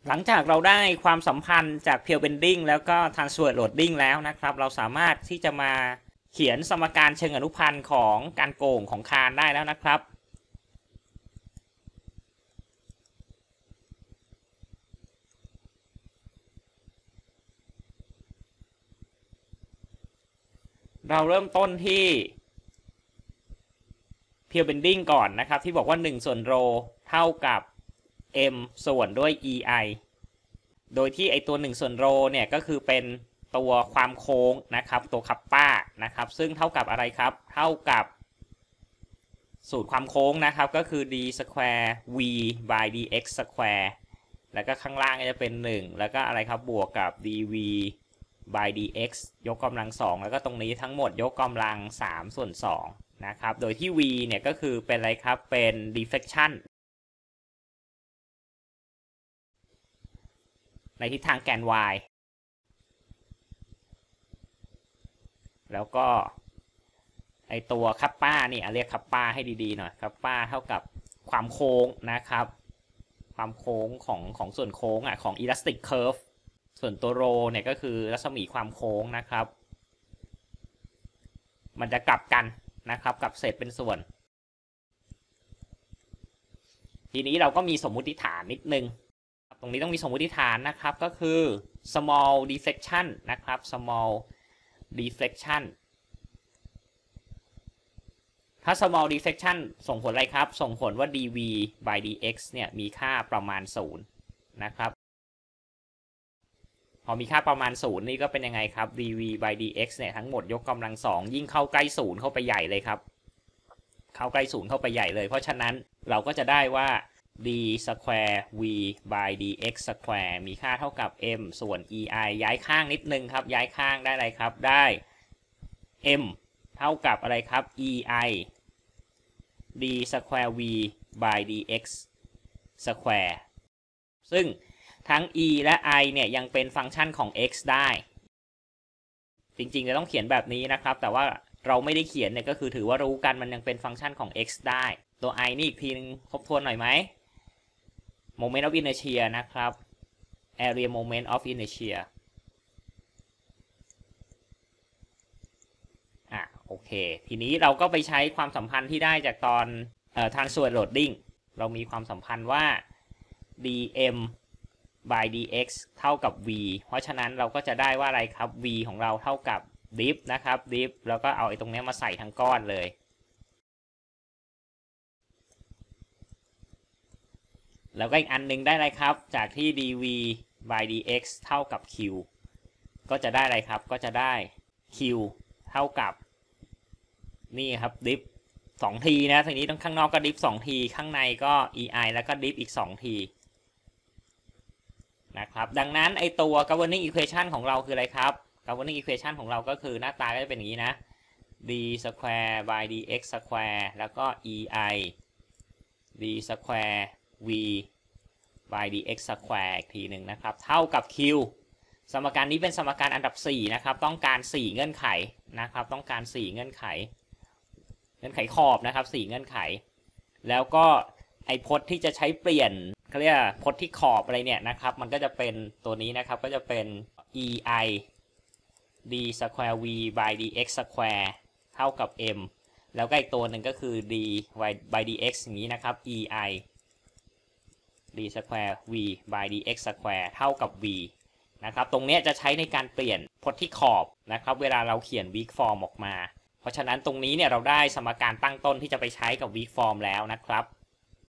หลังจากเราได้ความสัมพันธ์จาก Pure Bending แล้วก็ Transverse Loading แล้วนะครับเราสามารถที่จะมาเขียนสมการเชิงอนุพันธ์ของการโก่งของคานได้แล้วนะครับเราเริ่มต้นที่ Pure Bending ก่อนนะครับที่บอกว่า1ส่วน ρ เท่ากับ m ส่วนด้วย ei โดยที่ไอตัว1ส่วน ρ เนี่ยก็คือเป็นตัวความโค้งนะครับตัวคัปป้านะครับซึ่งเท่ากับอะไรครับเท่ากับสูตรความโค้งนะครับก็คือ d square v by dx square แล้วก็ข้างล่างจะเป็น1แล้วก็อะไรครับบวกกับ dv by dx ยกกำลัง2แล้วก็ตรงนี้ทั้งหมดยกกำลัง3ส่วน2นะครับโดยที่ v เนี่ยก็คือเป็นอะไรครับเป็น deflection ในทิศทางแกน y แล้วก็ไอตัวคัปป้านี่เรียกคัปป้าให้ดีๆหน่อยคัปป้าเท่ากับความโค้งนะครับความโค้งของส่วนโค้งของ elastic curve ส่วนตัวโรเนี่ยก็คือรัศมีความโค้งนะครับมันจะกลับกันนะครับกับเศษเป็นส่วนทีนี้เราก็มีสมมุติฐานนิดนึงตรงนี้ต้องมีสมมุติฐานนะครับก็คือ small deflection นะครับ small deflection ถ้า small deflection ส่งผลอะไรครับส่งผลว่า dv by dx เนี่ยมีค่าประมาณ0นะครับพอมีค่าประมาณ0นี่ก็เป็นยังไงครับ dv by dx เนี่ยทั้งหมดยกกำลัง2ยิ่งเข้าใกล้0เข้าไปใหญ่เลยครับเข้าใกล้0เข้าไปใหญ่เลยเพราะฉะนั้นเราก็จะได้ว่า d square v by dx square มีค่าเท่ากับ m ส่วน ei ย้ายข้างนิดนึงครับย้ายข้างได้อะไรครับได้ m เท่ากับอะไรครับ ei d square v by dx square ซึ่งทั้ง e และ i เนี่ยยังเป็นฟังก์ชันของ x ได้จริงๆจะต้องเขียนแบบนี้นะครับแต่ว่าเราไม่ได้เขียนเนี่ยก็คือถือว่ารู้กันมันยังเป็นฟังก์ชันของ x ได้ตัว i นี่อีกทีนึงทบทวนหน่อยไหม moment of inertia นะครับ area moment of inertia โอเคทีนี้เราก็ไปใช้ความสัมพันธ์ที่ได้จากตอนtransverse loading เรามีความสัมพันธ์ว่า dm by dx เท่ากับ v เพราะฉะนั้นเราก็จะได้ว่าอะไรครับ v ของเราเท่ากับ diff นะครับ diff แล้วก็เอาไอ้ตรงนี้มาใส่ทั้งก้อนเลยแล้วก็อีกอันนึงได้อะไรครับจากที่ dv by dx เท่ากับ q ก็จะได้อะไรครับก็จะได้ q เท่ากับนี่ครับดิฟ2ทีนะทีนี้ต้องข้างนอกก็ดิฟ2ทีข้างในก็ ei แล้วก็ดิฟอีก2ทีนะครับดังนั้นไอตัว governing equation ของเราคืออะไรครับ governing equation ของเราก็คือหน้าตาก็จะเป็นอย่างนี้นะ d square by dx square แล้วก็ ei d square v by dx square อีกทีหนึ่งนะครับเท่ากับ q สมการนี้เป็นสมการอันดับ4นะครับต้องการ4เงื่อนไขนะครับต้องการ4เงื่อนไขขอบนะครับ4เงื่อนไขแล้วก็ไอพจน์ที่จะใช้เปลี่ยนเขาเรียกพจน์ที่ขอบอะไรเนี่ยนะครับมันก็จะเป็นตัวนี้นะครับก็จะเป็น ei d square v by dx square เท่ากับ m แล้วก็อีกตัวหนึ่งก็คือ d by dx อย่างนี้นะครับ ei d square v by dx square เท่ากับ v นะครับตรงนี้จะใช้ในการเปลี่ยนพจน์ที่ขอบนะครับเวลาเราเขียน weak form ออกมาเพราะฉะนั้นตรงนี้เนี่ยเราได้สมการตั้งต้นที่จะไปใช้กับ weak form แล้วนะครับ